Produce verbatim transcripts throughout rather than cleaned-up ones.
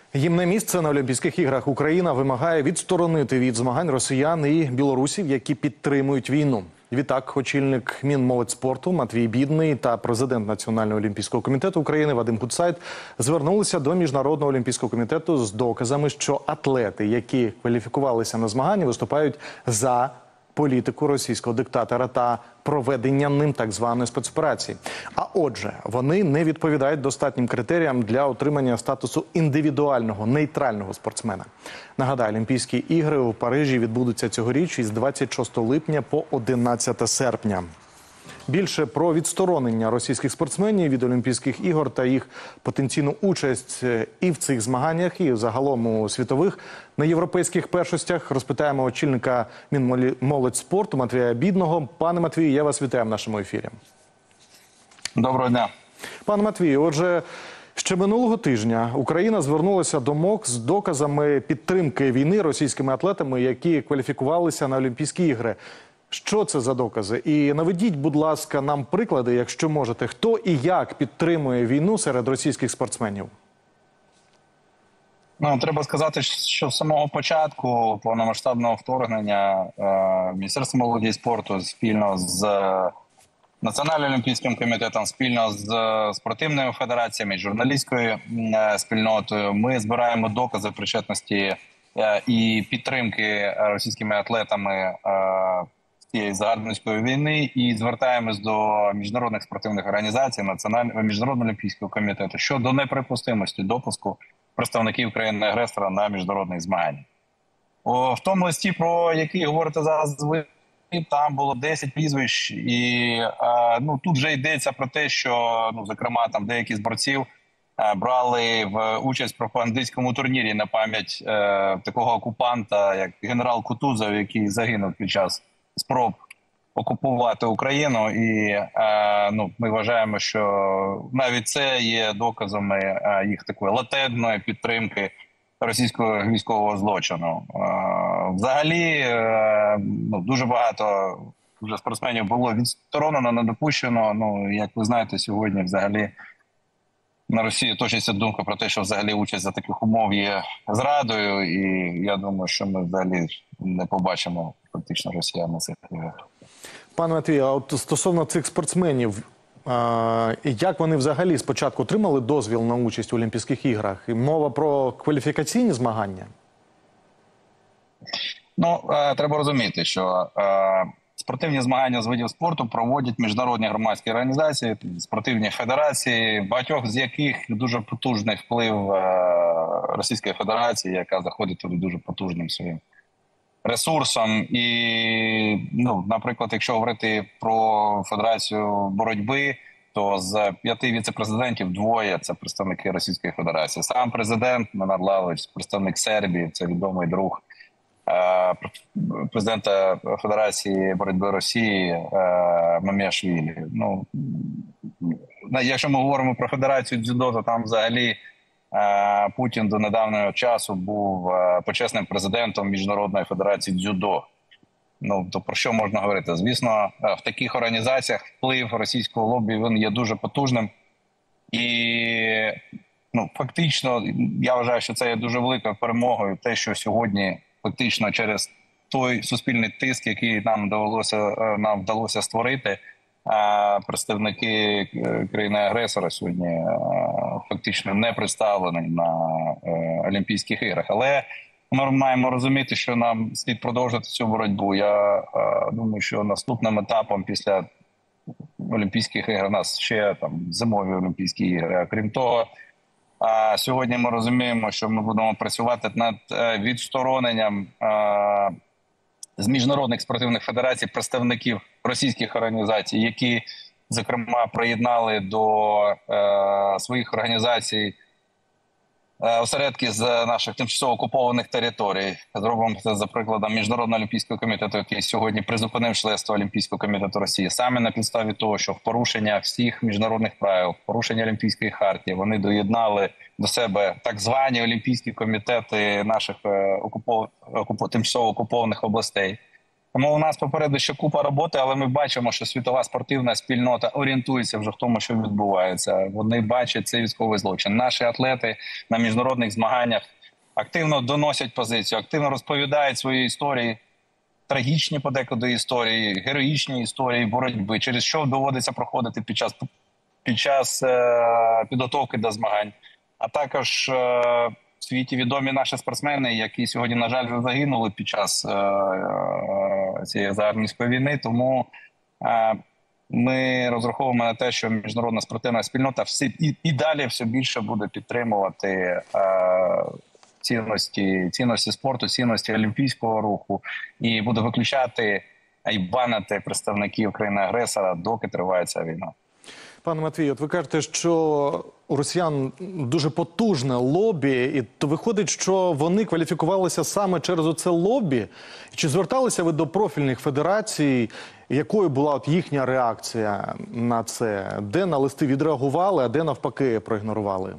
Їм не місце на Олімпійських іграх. Україна вимагає відсторонити від змагань росіян і білорусів, які підтримують війну. Відтак, очільник Мінмолодьспорту Матвій Бідний та президент Національного олімпійського комітету України Вадим Гутцайт звернулися до Міжнародного олімпійського комітету з доказами, що атлети, які кваліфікувалися на змагання, виступають за політику російського диктатора та проведення ним так званої спецоперації. А отже, вони не відповідають достатнім критеріям для отримання статусу індивідуального, нейтрального спортсмена. Нагадаю, Олімпійські ігри у Парижі відбудуться цьогоріч із двадцять шостого липня по одинадцяте серпня. Більше про відсторонення російських спортсменів від Олімпійських ігор та їх потенційну участь і в цих змаганнях, і загалом у світових на європейських першостях розпитаємо очільника Мінмолодьспорту Матвія Бідного. Пане Матвію, я вас вітаю в нашому ефірі. Доброго дня. Пане Матвію, отже, ще минулого тижня Україна звернулася до МОК з доказами підтримки війни російськими атлетами, які кваліфікувалися на Олімпійські ігри. Що це за докази? І наведіть, будь ласка, нам приклади, якщо можете, хто і як підтримує війну серед російських спортсменів? Ну, треба сказати, що з самого початку повномасштабного вторгнення е, Міністерство молоді і спорту спільно з Національним олімпійським комітетом, спільно з спортивними федераціями, журналістською е, спільнотою, ми збираємо докази причетності е, і підтримки російськими атлетами е, цієї загарбницької війни і звертаємось до міжнародних спортивних організацій, Національного Міжнародного олімпійського комітету щодо неприпустимості допуску представників країни-агресора на міжнародних змаганнях. О, в тому листі, про який говорите зараз ви, там було десять прізвищ, і е, ну, тут вже йдеться про те, що, ну, зокрема, там деякі з борців е, брали в участь в пропагандистському турнірі на пам'ять е, такого окупанта, як генерал Кутузов, який загинув під час спроб окупувати Україну, і е, ну, ми вважаємо, що навіть це є доказами е, їх такої латентної підтримки російського військового злочину. Е, взагалі, е, ну, дуже багато вже спортсменів було відсторонено, не допущено. Ну, як ви знаєте, сьогодні взагалі на Росії точиться думка про те, що взагалі участь за таких умов є зрадою, і я думаю, що ми взагалі не побачимо фактично росіян на цих іграх. Пане Матвію, а от стосовно цих спортсменів, а, як вони взагалі спочатку отримали дозвіл на участь у Олімпійських іграх? І мова про кваліфікаційні змагання? Ну, е, треба розуміти, що е, спортивні змагання з видів спорту проводять міжнародні громадські організації, спортивні федерації, багатьох з яких дуже потужний вплив е, Російської Федерації, яка заходить туди дуже потужним своїм ресурсом. І, ну, наприклад, якщо говорити про Федерацію боротьби, то з п'яти віце-президентів двоє – це представники Російської Федерації. Сам президент Менар Лаврович, представник Сербії, це відомий друг президента Федерації боротьби Росії Маміашвілі. Ну, якщо ми говоримо про Федерацію дзюдо, то там взагалі Путін до недавнього часу був почесним президентом Міжнародної Федерації дзюдо. Ну, то про що можна говорити? Звісно, в таких організаціях вплив російського лобі, він є дуже потужним. І, ну, фактично, я вважаю, що це є дуже великою перемогою, те, що сьогодні фактично через той суспільний тиск, який нам вдалося, нам вдалося створити, представники країни-агресора сьогодні фактично не представлені на Олімпійських іграх. Але ми маємо розуміти, що нам слід продовжити цю боротьбу. Я думаю, що наступним етапом після Олімпійських ігор у нас ще там зимові Олімпійські ігри. А крім того, а сьогодні ми розуміємо, що ми будемо працювати над відстороненням а, з міжнародних спортивних федерацій представників російських організацій, які, зокрема, приєднали до а, своїх організацій а, осередки з наших тимчасово окупованих територій. Зробимо це за прикладом Міжнародного олімпійського комітету, який сьогодні призупинив членство Олімпійського комітету Росії. Саме на підставі того, що в порушення всіх міжнародних правил, в порушення Олімпійської хартії, вони доєднали до себе так звані олімпійські комітети наших окупов... окуп... тимчасово окупованих областей. Тому у нас попереду ще купа роботи, але ми бачимо, що світова спортивна спільнота орієнтується вже в тому, що відбувається. Вони бачать цей військовий злочин. Наші атлети на міжнародних змаганнях активно доносять позицію, активно розповідають свої історії, трагічні подекуди історії, героїчні історії боротьби, через що доводиться проходити під час під час е, підготовки до змагань. А також е, в світі відомі наші спортсмени, які сьогодні, на жаль, вже загинули під час е, е, цієї загарбницької війни. Тому е, ми розраховуємо на те, що міжнародна спортивна спільнота всі, і, і далі все більше буде підтримувати е, цінності, цінності спорту, цінності олімпійського руху і буде виключати і банити представників країни-агресора, доки триває ця війна. Пане Матвію, от ви кажете, що у росіян дуже потужне лобі, і то виходить, що вони кваліфікувалися саме через оце лобі. Чи зверталися ви до профільних федерацій, якою була от їхня реакція на це? Де на листи відреагували, а де навпаки проігнорували?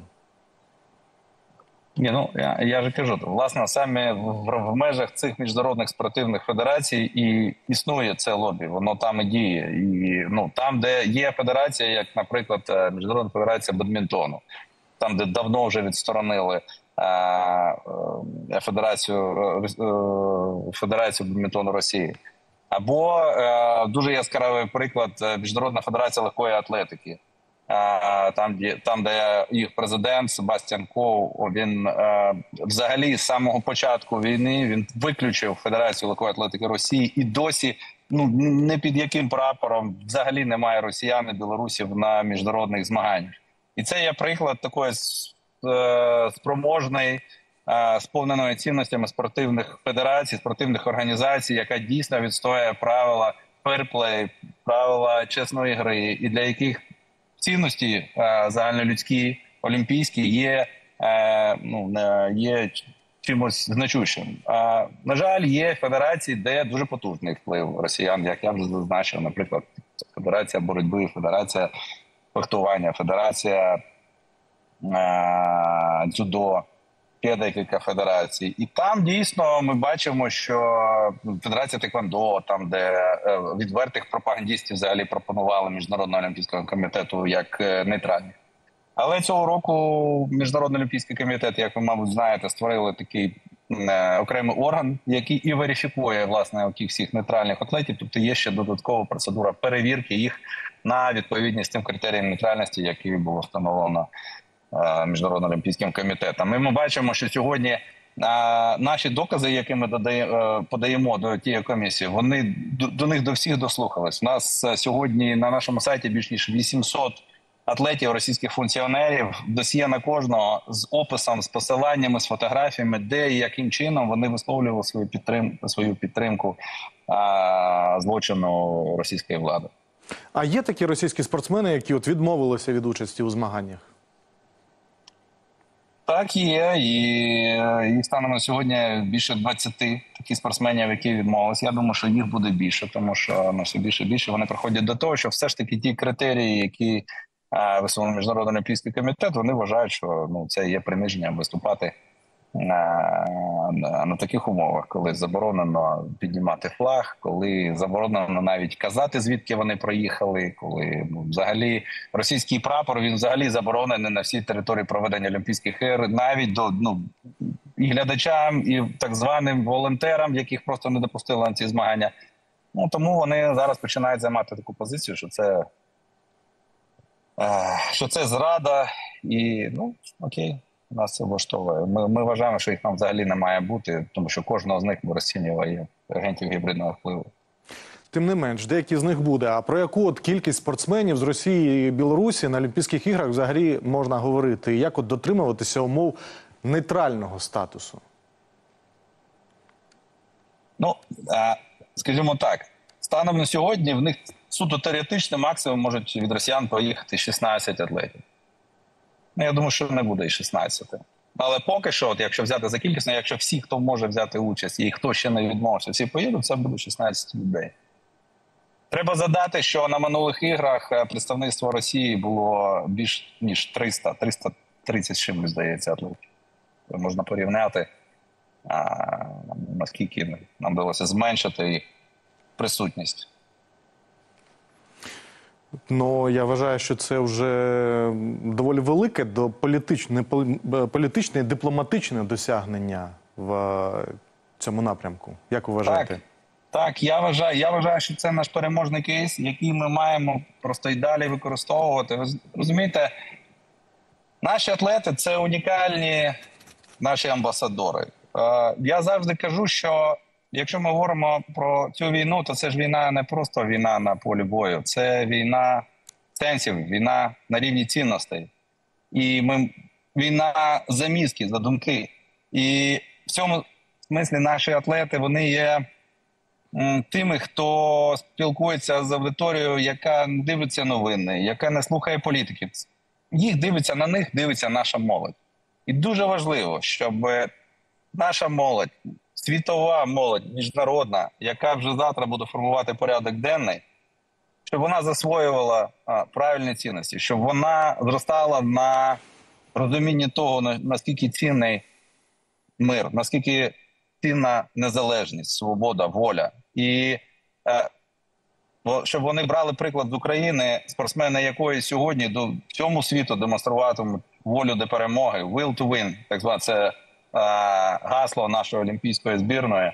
Ні, ну я, я ж кажу, власне, саме в, в межах цих міжнародних спортивних федерацій і існує це лобі, воно там і діє. І ну там, де є федерація, як, наприклад, Міжнародна федерація бадмінтону, там, де давно вже відсторонили е, е, федерацію е, федерацію бадмінтону Росії, або е, дуже яскравий приклад Міжнародна федерація легкої атлетики. Там, де, там, де їх президент Себастьян Коу, він е, взагалі з самого початку війни він виключив Федерацію легкої атлетики Росії, і досі ну не під яким прапором взагалі немає росіян і білорусів на міжнародних змаганнях. І це є приклад такої е, спроможної, е, сповненої цінностями спортивних федерацій, спортивних організацій, яка дійсно відстоює правила фейрплей, правила чесної гри, і для яких цінності е, загальнолюдські, олімпійські є, е, ну, є чимось значущим. А, на жаль, є федерації, де дуже потужний вплив росіян, як я вже зазначив, наприклад, Федерація боротьби, Федерація фехтування, Федерація е, дзюдо, є декілька федерацій. І там дійсно ми бачимо, що Федерація Теквондо, там де відвертих пропагандистів взагалі пропонували Міжнародного олімпійського комітету як нейтральних. Але цього року Міжнародний олімпійський комітет, як ви, мабуть, знаєте, створили такий е, окремий орган, який і верифікує, власне, всіх нейтральних атлетів. Тобто є ще додаткова процедура перевірки їх на відповідність тим критеріям нейтральності, які було встановлено Міжнародним олімпійським комітетом. І ми бачимо, що сьогодні а, наші докази, які ми додає, подаємо до тієї комісії, вони до, до них до всіх дослухались. У нас сьогодні на нашому сайті більш ніж вісімсот атлетів, російських функціонерів, досьє на кожного з описом, з посиланнями, з фотографіями, де і яким чином вони висловлювали свою підтримку, свою підтримку а, злочину російської влади. А є такі російські спортсмени, які от відмовилися від участі у змаганнях? Так, є. І їх станом на сьогодні більше двадцяти таких спортсменів, які відмовилися. Я думаю, що їх буде більше, тому що ну, все більше і більше вони приходять до того, що все ж таки ті критерії, які висунув Міжнародний олімпійський комітет, вони вважають, що ну, це є приниженням виступати на, на, на таких умовах, коли заборонено піднімати флаг, коли заборонено навіть казати, звідки вони проїхали, коли ну, взагалі російський прапор, він взагалі заборонений на всій території проведення Олімпійських ігор, навіть до ну, і глядачам, і так званим волонтерам, яких просто не допустили на ці змагання. Ну, тому вони зараз починають займати таку позицію, що це, е, що це зрада і, ну, окей. Нас це влаштовує. Ми, ми вважаємо, що їх там взагалі не має бути, тому що кожного з них розцінює агентів гібридного впливу. Тим не менш, деякі з них буде. А про яку от кількість спортсменів з Росії і Білорусі на Олімпійських іграх взагалі можна говорити? І як от дотримуватися умов нейтрального статусу? Ну, скажімо так, станом на сьогодні в них суто теоретично максимум можуть від росіян поїхати шістнадцять атлетів. Ну, я думаю, що не буде і шістнадцяти. Але поки що, от якщо взяти за кількісно, якщо всі, хто може взяти участь і хто ще не відмовився, всі поїдуть, це буде шістнадцять людей. Треба задати, що на минулих іграх представництво Росії було більш ніж триста, триста тридцять чимось, здається, атлетів. Можна порівняти, а, наскільки нам вдалося зменшити їх присутність. Ну, я вважаю, що це вже доволі велике до політичне, політичне і дипломатичне досягнення в цьому напрямку. Як ви вважаєте? Так, так, я вважаю, я вважаю, що це наш переможний кейс, який ми маємо просто й далі використовувати. Ви розумієте, наші атлети – це унікальні наші амбасадори. Я завжди кажу, що якщо ми говоримо про цю війну, то це ж війна не просто війна на полі бою. Це війна сенсів, війна на рівні цінностей. І ми, війна за мізки, за думки. І в цьому смислі наші атлети, вони є м, тими, хто спілкується з аудиторією, яка не дивиться новини, яка не слухає політиків. Їх дивиться, на них дивиться наша молодь. І дуже важливо, щоб наша молодь, світова молодь, міжнародна, яка вже завтра буде формувати порядок денний, щоб вона засвоювала а, правильні цінності, щоб вона зростала на розумінні того, наскільки цінний мир, наскільки цінна незалежність, свобода, воля. І е, щоб вони брали приклад з України, спортсмени якої сьогодні до всьому світу демонструватимуть волю до перемоги, will to win, так зване, це гасло нашої олімпійської збірної,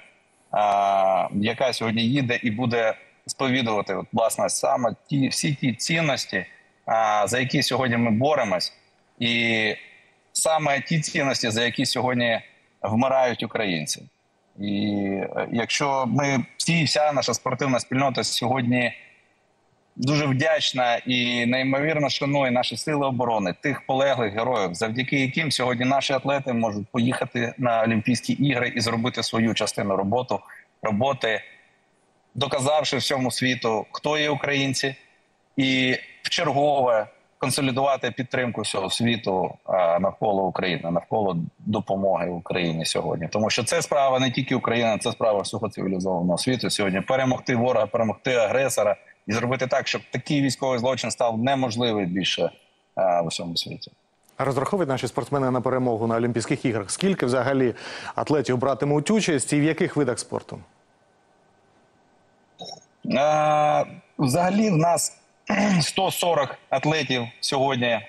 яка сьогодні їде і буде сповідувати, от, власне, саме ті, всі ті цінності, за які сьогодні ми боремось, і саме ті цінності, за які сьогодні вмирають українці. І якщо ми, всі, вся наша спортивна спільнота сьогодні дуже вдячна і неймовірно шанує наші сили оборони, тих полеглих героїв, завдяки яким сьогодні наші атлети можуть поїхати на Олімпійські ігри і зробити свою частину роботу, роботи, доказавши всьому світу, хто є українці, і вчергове консолідувати підтримку всього світу навколо України, навколо допомоги Україні сьогодні. Тому що це справа не тільки України, це справа всього цивілізованого світу сьогодні. Перемогти ворога, перемогти агресора і зробити так, щоб такий військовий злочин став неможливий більше а, в усьому світі. А розраховують наші спортсмени на перемогу на Олімпійських іграх? Скільки взагалі атлетів братимуть участь і в яких видах спорту? А, взагалі в нас сто сорок атлетів сьогодні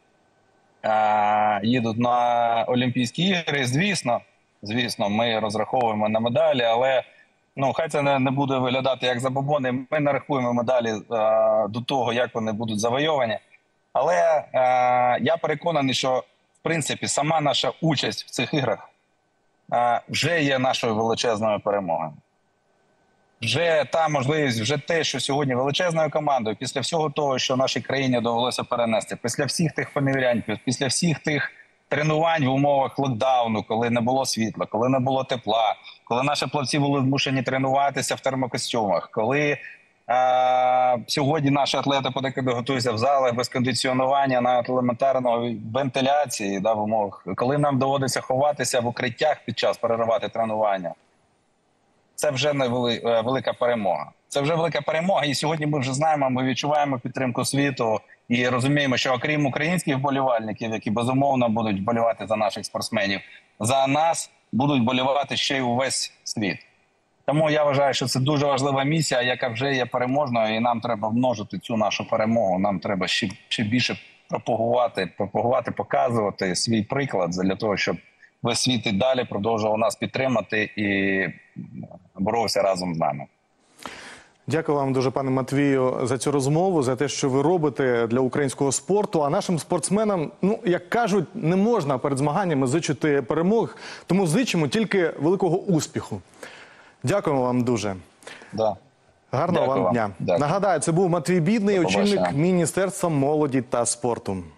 а, їдуть на Олімпійські ігри. Звісно, звісно, ми розраховуємо на медалі, але ну, хай це не, не буде виглядати як забобони. Ми нарахуємо медалі е, до того, як вони будуть завойовані. Але е, я переконаний, що, в принципі, сама наша участь в цих іграх е, вже є нашою величезною перемогою. Вже та можливість, вже те, що сьогодні величезною командою, після всього того, що нашій країні довелося перенести, після всіх тих поневірянь, після всіх тих тренувань в умовах локдауну, коли не було світла, коли не було тепла, коли наші плавці були змушені тренуватися в термокостюмах, коли а, сьогодні наші атлети подекуди готуються в залах без кондиціонування, навіть елементарної вентиляції, да, в умовах, коли нам доводиться ховатися в укриттях під час переривати тренування. Це вже не вели, велика перемога. Це вже велика перемога, і сьогодні ми вже знаємо, ми відчуваємо підтримку світу і розуміємо, що окрім українських вболівальників, які безумовно будуть вболівати за наших спортсменів, за нас будуть вболівати ще й увесь світ. Тому я вважаю, що це дуже важлива місія, яка вже є переможною, і нам треба множити цю нашу перемогу. Нам треба ще, ще більше пропагувати, пропагувати, показувати свій приклад для того, щоб весь світ і далі продовжував нас підтримати і боровся разом з нами. Дякую вам дуже, пане Матвію, за цю розмову, за те, що ви робите для українського спорту. А нашим спортсменам, ну, як кажуть, не можна перед змаганнями зичити перемог, тому зичимо тільки великого успіху. Дякуємо вам дуже. Да. Гарного Дякую вам дня. Дякую. Нагадаю, це був Матвій Бідний, очільник Міністерства молоді та спорту.